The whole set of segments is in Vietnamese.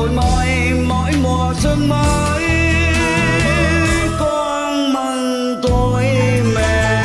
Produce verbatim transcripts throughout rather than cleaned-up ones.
tuổi mới, mỗi mùa xuân mới, con mừng tuổi mẹ.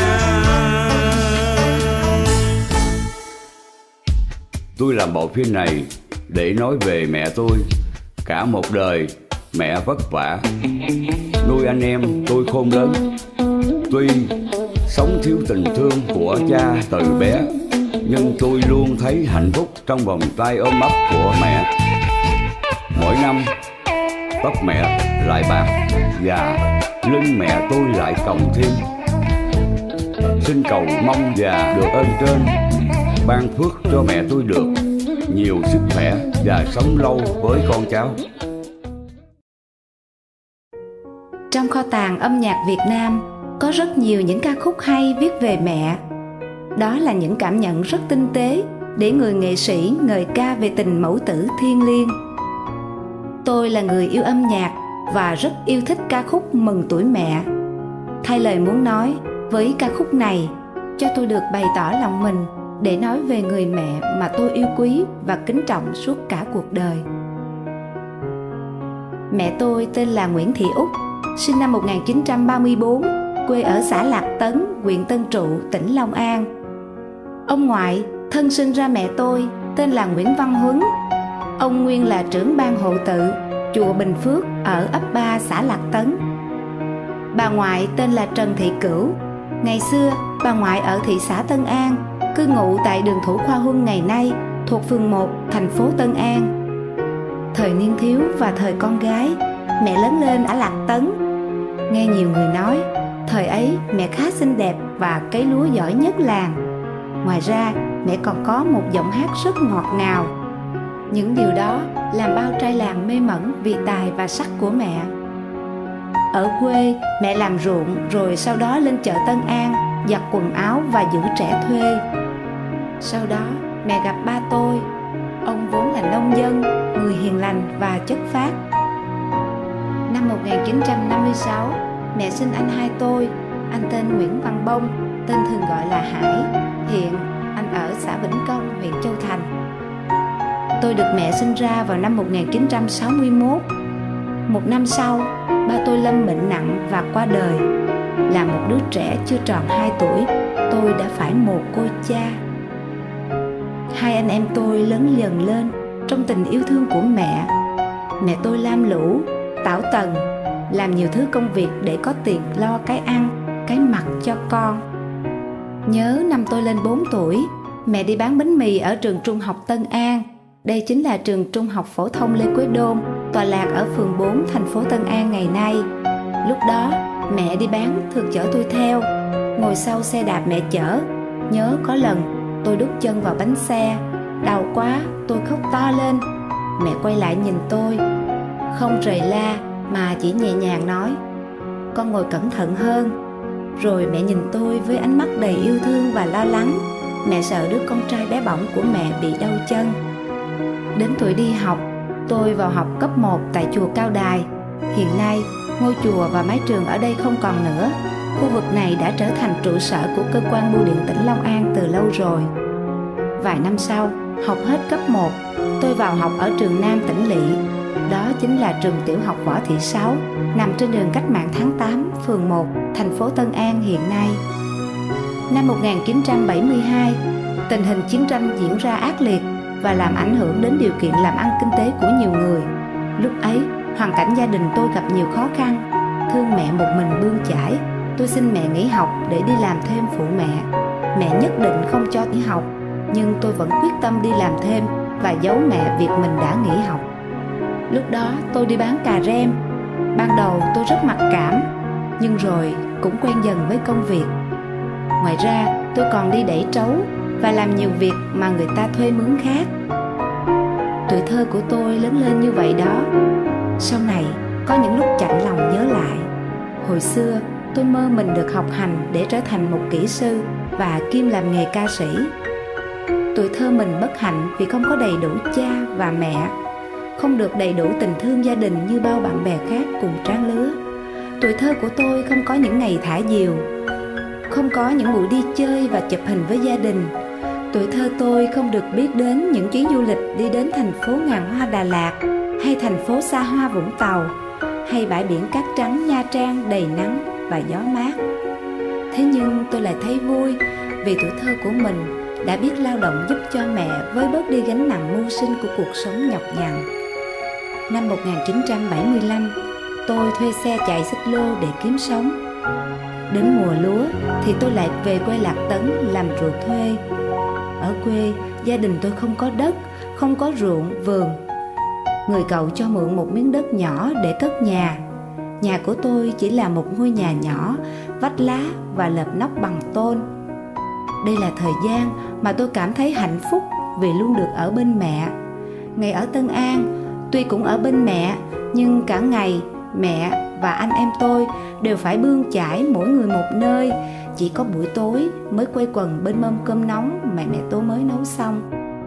Tôi làm bộ phim này để nói về mẹ tôi. Cả một đời mẹ vất vả nuôi anh em tôi khôn lớn. Tuy sống thiếu tình thương của cha từ bé, nhưng tôi luôn thấy hạnh phúc trong vòng tay ôm ấp của mẹ. Mỗi năm tóc mẹ lại bạc và lưng mẹ tôi lại còng thêm. Xin cầu mong và được ơn trên ban phước cho mẹ tôi được nhiều sức khỏe và sống lâu với con cháu. Trong kho tàng âm nhạc Việt Nam có rất nhiều những ca khúc hay viết về mẹ. Đó là những cảm nhận rất tinh tế để người nghệ sĩ ngợi ca về tình mẫu tử thiêng liêng. Tôi là người yêu âm nhạc và rất yêu thích ca khúc Mừng Tuổi Mẹ. Thay lời muốn nói, với ca khúc này, cho tôi được bày tỏ lòng mình để nói về người mẹ mà tôi yêu quý và kính trọng suốt cả cuộc đời. Mẹ tôi tên là Nguyễn Thị Út, sinh năm một nghìn chín trăm ba mươi tư, quê ở xã Lạc Tấn, huyện Tân Trụ, tỉnh Long An. Ông ngoại thân sinh ra mẹ tôi tên là Nguyễn Văn Huấn. Ông nguyên là trưởng ban hộ tự chùa Bình Phước ở ấp ba xã Lạc Tấn. Bà ngoại tên là Trần Thị Cửu. Ngày xưa, bà ngoại ở thị xã Tân An, cư ngụ tại đường Thủ Khoa Huân ngày nay, thuộc phường một, thành phố Tân An. Thời niên thiếu và thời con gái, mẹ lớn lên ở Lạc Tấn. Nghe nhiều người nói, thời ấy mẹ khá xinh đẹp và cấy lúa giỏi nhất làng. Ngoài ra, mẹ còn có một giọng hát rất ngọt ngào. Những điều đó làm bao trai làng mê mẩn vì tài và sắc của mẹ. Ở quê, mẹ làm ruộng rồi sau đó lên chợ Tân An giặt quần áo và giữ trẻ thuê. Sau đó, mẹ gặp ba tôi. Ông vốn là nông dân, người hiền lành và chất phác. Năm một nghìn chín trăm năm mươi sáu, mẹ sinh anh hai tôi. Anh tên Nguyễn Văn Bông, tên thường gọi là Hải. Hiện anh ở xã Vĩnh Công, huyện Châu Thành. Tôi được mẹ sinh ra vào năm một nghìn chín trăm sáu mươi mốt. Một năm sau, ba tôi lâm bệnh nặng và qua đời. Là một đứa trẻ chưa tròn hai tuổi, tôi đã phải mồ côi cha. Hai anh em tôi lớn dần lên trong tình yêu thương của mẹ. Mẹ tôi lam lũ, tảo tần, làm nhiều thứ công việc để có tiền lo cái ăn, cái mặc cho con. Nhớ năm tôi lên bốn tuổi, mẹ đi bán bánh mì ở trường trung học Tân An. Đây chính là trường trung học phổ thông Lê Quế Đôn, tọa lạc ở phường bốn, thành phố Tân An ngày nay. Lúc đó, mẹ đi bán thường chở tôi theo, ngồi sau xe đạp mẹ chở. Nhớ có lần tôi đút chân vào bánh xe, đau quá tôi khóc to lên. Mẹ quay lại nhìn tôi, không rầy la mà chỉ nhẹ nhàng nói: "Con ngồi cẩn thận hơn." Rồi mẹ nhìn tôi với ánh mắt đầy yêu thương và lo lắng. Mẹ sợ đứa con trai bé bỏng của mẹ bị đau chân. Đến tuổi đi học, tôi vào học cấp một tại chùa Cao Đài. Hiện nay, ngôi chùa và mái trường ở đây không còn nữa. Khu vực này đã trở thành trụ sở của cơ quan bưu điện tỉnh Long An từ lâu rồi. Vài năm sau, học hết cấp một, tôi vào học ở trường Nam tỉnh Lỵ. Đó chính là trường tiểu học Võ Thị Sáu, nằm trên đường Cách mạng tháng tám, phường một, thành phố Tân An hiện nay. Năm một nghìn chín trăm bảy mươi hai, tình hình chiến tranh diễn ra ác liệt và làm ảnh hưởng đến điều kiện làm ăn kinh tế của nhiều người. Lúc ấy, hoàn cảnh gia đình tôi gặp nhiều khó khăn. Thương mẹ một mình bươn chải, tôi xin mẹ nghỉ học để đi làm thêm phụ mẹ. Mẹ nhất định không cho nghỉ học, nhưng tôi vẫn quyết tâm đi làm thêm và giấu mẹ việc mình đã nghỉ học. Lúc đó tôi đi bán cà rem. Ban đầu tôi rất mặc cảm, nhưng rồi cũng quen dần với công việc. Ngoài ra, tôi còn đi đẩy trấu và làm nhiều việc mà người ta thuê mướn khác. Tuổi thơ của tôi lớn lên như vậy đó. Sau này, có những lúc chạnh lòng nhớ lại. Hồi xưa, tôi mơ mình được học hành để trở thành một kỹ sư và kiêm làm nghề ca sĩ. Tuổi thơ mình bất hạnh vì không có đầy đủ cha và mẹ, không được đầy đủ tình thương gia đình như bao bạn bè khác cùng trang lứa. Tuổi thơ của tôi không có những ngày thả diều, không có những buổi đi chơi và chụp hình với gia đình. Tuổi thơ tôi không được biết đến những chuyến du lịch đi đến thành phố ngàn hoa Đà Lạt, hay thành phố xa hoa Vũng Tàu, hay bãi biển cát trắng Nha Trang đầy nắng và gió mát. Thế nhưng tôi lại thấy vui vì tuổi thơ của mình đã biết lao động giúp cho mẹ với bớt đi gánh nặng mưu sinh của cuộc sống nhọc nhằn. Năm một nghìn chín trăm bảy mươi lăm, tôi thuê xe chạy xích lô để kiếm sống. Đến mùa lúa thì tôi lại về quê Lạc Tấn làm ruộng thuê. Ở quê, gia đình tôi không có đất, không có ruộng, vườn. Người cậu cho mượn một miếng đất nhỏ để cất nhà. Nhà của tôi chỉ là một ngôi nhà nhỏ, vách lá và lợp nóc bằng tôn. Đây là thời gian mà tôi cảm thấy hạnh phúc vì luôn được ở bên mẹ. Ngày ở Tân An, tuy cũng ở bên mẹ, nhưng cả ngày mẹ và anh em tôi đều phải bươn chải mỗi người một nơi. Chỉ có buổi tối mới quây quần bên mâm cơm nóng mà mẹ tôi mới nấu xong.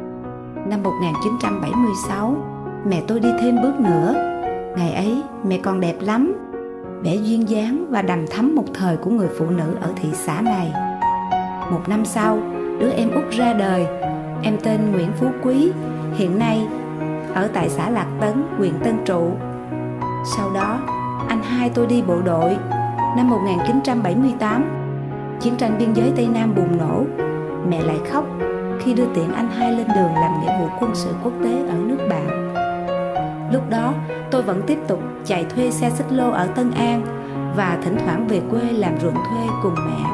Năm một nghìn chín trăm bảy mươi sáu, mẹ tôi đi thêm bước nữa. Ngày ấy mẹ còn đẹp lắm, vẻ duyên dáng và đằm thắm một thời của người phụ nữ ở thị xã này. Một năm sau, đứa em út ra đời. Em tên Nguyễn Phú Quý, hiện nay ở tại xã Lạc Tấn, huyện Tân Trụ. Sau đó, anh hai tôi đi bộ đội. Năm một nghìn chín trăm bảy mươi tám, chiến tranh biên giới Tây Nam bùng nổ. Mẹ lại khóc khi đưa tiễn anh hai lên đường làm nghĩa vụ quân sự quốc tế ở nước bạn. Lúc đó, tôi vẫn tiếp tục chạy thuê xe xích lô ở Tân An và thỉnh thoảng về quê làm ruộng thuê cùng mẹ.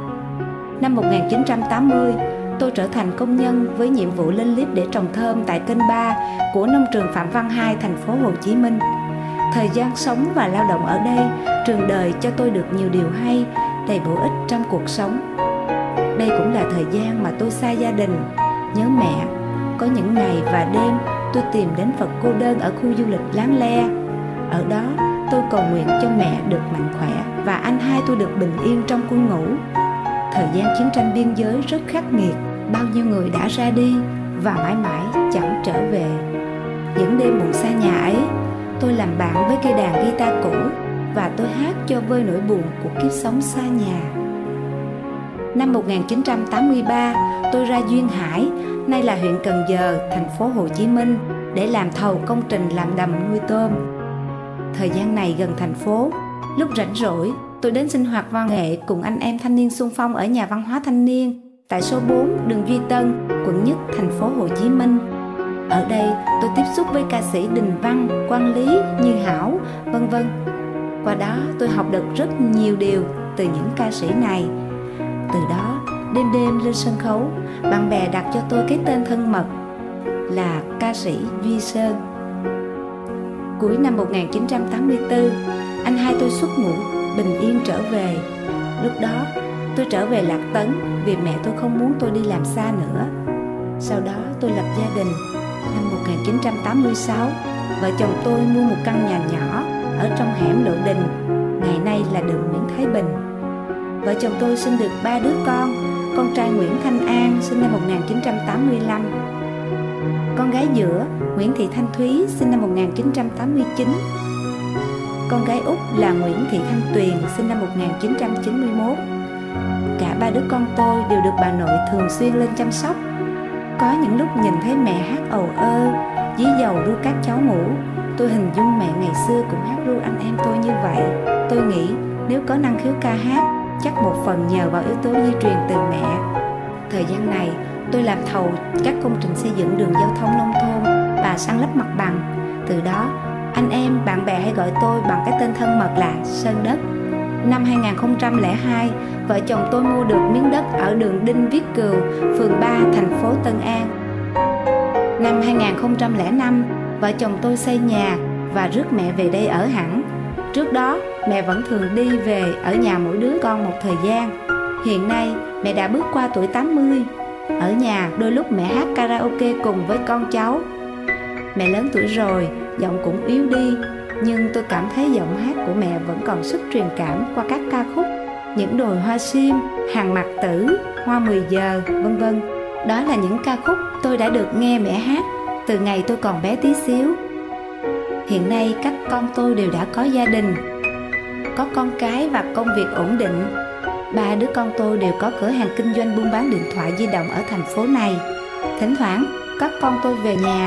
Năm một nghìn chín trăm tám mươi, tôi trở thành công nhân với nhiệm vụ lên líp để trồng thơm tại kênh ba của nông trường Phạm Văn Hai, thành phố Hồ Chí Minh. Thời gian sống và lao động ở đây, trường đời cho tôi được nhiều điều hay, đầy bổ ích trong cuộc sống. Đây cũng là thời gian mà tôi xa gia đình, nhớ mẹ. Có những ngày và đêm tôi tìm đến Phật Cô Đơn ở khu du lịch Láng Le. Ở đó tôi cầu nguyện cho mẹ được mạnh khỏe và anh hai tôi được bình yên trong quân ngũ. Thời gian chiến tranh biên giới rất khắc nghiệt, bao nhiêu người đã ra đi và mãi mãi chẳng trở về. Những đêm buồn xa nhà ấy, tôi làm bạn với cây đàn guitar cũ và tôi hát cho vơi nỗi buồn của kiếp sống xa nhà. Năm một nghìn chín trăm tám mươi ba, tôi ra Duyên Hải, nay là huyện Cần Giờ, thành phố Hồ Chí Minh, để làm thầu công trình làm đầm nuôi tôm. Thời gian này gần thành phố, lúc rảnh rỗi, tôi đến sinh hoạt văn nghệ cùng anh em thanh niên xung phong ở nhà văn hóa thanh niên tại số bốn đường Duy Tân, quận Nhất, thành phố Hồ Chí Minh. Ở đây, tôi tiếp xúc với ca sĩ Đình Văn, Quang Lý, Như Hảo, vân vân. Qua đó, tôi học được rất nhiều điều từ những ca sĩ này. Từ đó, đêm đêm lên sân khấu, bạn bè đặt cho tôi cái tên thân mật là ca sĩ Duy Sơn. Cuối năm một nghìn chín trăm tám mươi tư, anh hai tôi xuất ngũ, bình yên trở về. Lúc đó, tôi trở về Lạc Tấn vì mẹ tôi không muốn tôi đi làm xa nữa. Sau đó, tôi lập gia đình. Năm một nghìn chín trăm tám mươi sáu, vợ chồng tôi mua một căn nhà nhỏ ở trong hẻm Lộ Đình, ngày nay là đường Nguyễn Thái Bình. Vợ chồng tôi sinh được ba đứa con. Con trai Nguyễn Thanh An sinh năm một nghìn chín trăm tám mươi lăm, con gái giữa Nguyễn Thị Thanh Thúy sinh năm một nghìn chín trăm tám mươi chín, con gái út là Nguyễn Thị Thanh Tuyền sinh năm một nghìn chín trăm chín mươi mốt. Cả ba đứa con tôi đều được bà nội thường xuyên lên chăm sóc. Có những lúc nhìn thấy mẹ hát ầu ơ, dí dầu ru các cháu ngủ, tôi hình dung mẹ ngày xưa cũng hát ru anh em tôi như vậy. Tôi nghĩ nếu có năng khiếu ca hát, chắc một phần nhờ vào yếu tố di truyền từ mẹ. Thời gian này, tôi làm thầu các công trình xây dựng đường giao thông nông thôn và san lấp mặt bằng. Từ đó, anh em, bạn bè hay gọi tôi bằng cái tên thân mật là Sơn Đất. Năm hai nghìn không trăm lẻ hai, vợ chồng tôi mua được miếng đất ở đường Đinh Viết Cừu, phường ba, thành phố Tân An. Năm hai nghìn không trăm lẻ năm, vợ chồng tôi xây nhà và rước mẹ về đây ở hẳn. Trước đó, mẹ vẫn thường đi về ở nhà mỗi đứa con một thời gian. Hiện nay, mẹ đã bước qua tuổi tám mươi. Ở nhà, đôi lúc mẹ hát karaoke cùng với con cháu. Mẹ lớn tuổi rồi, giọng cũng yếu đi, nhưng tôi cảm thấy giọng hát của mẹ vẫn còn sức truyền cảm qua các ca khúc Những Đồi Hoa Sim, Hàng Mặc Tử, Hoa mười giờ, vân vân. Đó là những ca khúc tôi đã được nghe mẹ hát từ ngày tôi còn bé tí xíu. Hiện nay các con tôi đều đã có gia đình, có con cái và công việc ổn định. Ba đứa con tôi đều có cửa hàng kinh doanh buôn bán điện thoại di động ở thành phố này. Thỉnh thoảng các con tôi về nhà,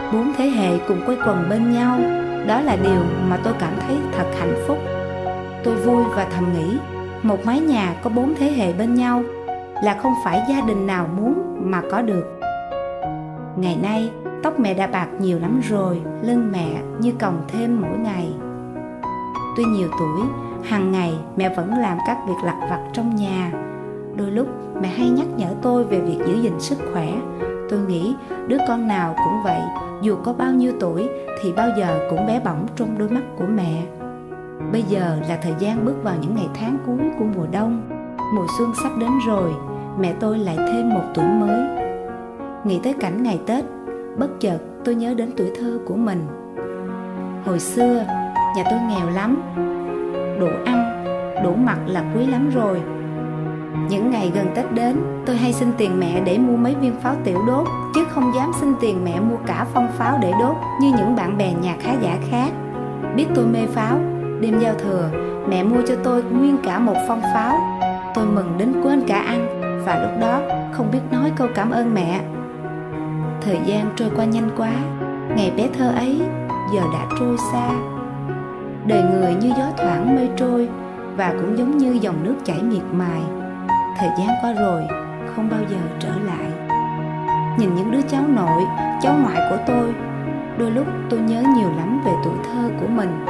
Bốn thế hệ cùng quây quần bên nhau, đó là điều mà tôi cảm thấy thật hạnh phúc. Tôi vui và thầm nghĩ, một mái nhà có bốn thế hệ bên nhau là không phải gia đình nào muốn mà có được. Ngày nay, tóc mẹ đã bạc nhiều lắm rồi, lưng mẹ như còng thêm mỗi ngày. Tuy nhiều tuổi, hàng ngày mẹ vẫn làm các việc lặt vặt trong nhà. Đôi lúc mẹ hay nhắc nhở tôi về việc giữ gìn sức khỏe. Tôi nghĩ đứa con nào cũng vậy, dù có bao nhiêu tuổi thì bao giờ cũng bé bỏng trong đôi mắt của mẹ. Bây giờ là thời gian bước vào những ngày tháng cuối của mùa đông. Mùa xuân sắp đến rồi, mẹ tôi lại thêm một tuổi mới. Nghĩ tới cảnh ngày Tết, bất chợt tôi nhớ đến tuổi thơ của mình. Hồi xưa, nhà tôi nghèo lắm. Đủ ăn, đủ mặc là quý lắm rồi. Những ngày gần Tết đến, tôi hay xin tiền mẹ để mua mấy viên pháo tiểu đốt, chứ không dám xin tiền mẹ mua cả phong pháo để đốt như những bạn bè nhà khá giả khác. Biết tôi mê pháo, đêm giao thừa, mẹ mua cho tôi nguyên cả một phong pháo. Tôi mừng đến quên cả ăn, và lúc đó không biết nói câu cảm ơn mẹ. Thời gian trôi qua nhanh quá, ngày bé thơ ấy giờ đã trôi xa. Đời người như gió thoảng mây trôi, và cũng giống như dòng nước chảy miệt mài. Thời gian qua rồi, không bao giờ trở lại. Nhìn những đứa cháu nội, cháu ngoại của tôi, đôi lúc tôi nhớ nhiều lắm về tuổi thơ của mình.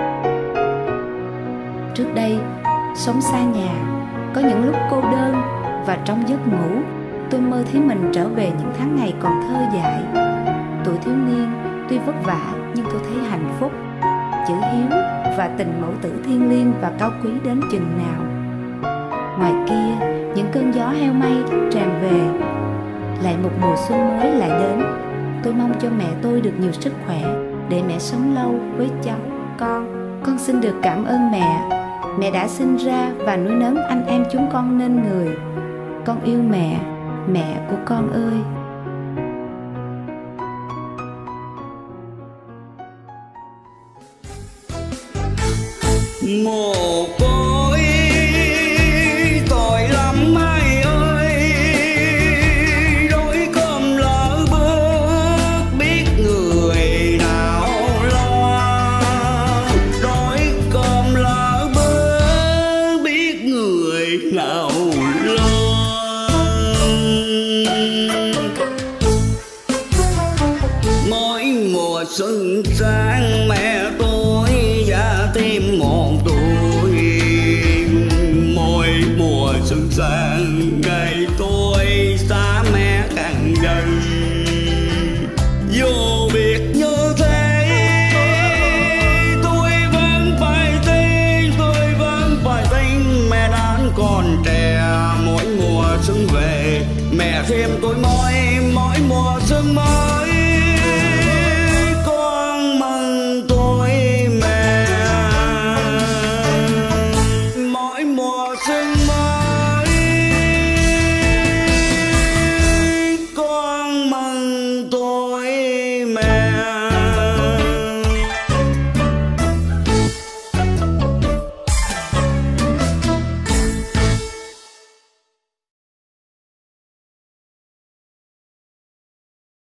Trước đây, sống xa nhà, có những lúc cô đơn, và trong giấc ngủ, tôi mơ thấy mình trở về những tháng ngày còn thơ dại. Tuổi thiếu niên tuy vất vả nhưng tôi thấy hạnh phúc. Chữ hiếu và tình mẫu tử thiêng liêng và cao quý đến chừng nào. Ngoài kia, những cơn gió heo may tràn về. Lại một mùa xuân mới lại đến. Tôi mong cho mẹ tôi được nhiều sức khỏe để mẹ sống lâu với cháu, con. Con xin được cảm ơn mẹ. Mẹ đã sinh ra và nuôi nấng anh em chúng con nên người. Con yêu mẹ, mẹ của con ơi. Mồ côi tội lắm ai ơi, đói cơm lỡ bước biết người nào lo. Đói cơm lỡ bước biết người nào lo. Mỗi mùa xuân sang mẹ tôi già thêm một tuổi. Mỗi mùa xuân sang ngày tôi xa mẹ càng gần. Dù biết như thế tôi vẫn phải tin, tôi vẫn phải tin mẹ đang còn trẻ. Mỗi mùa xuân về mẹ thêm tôi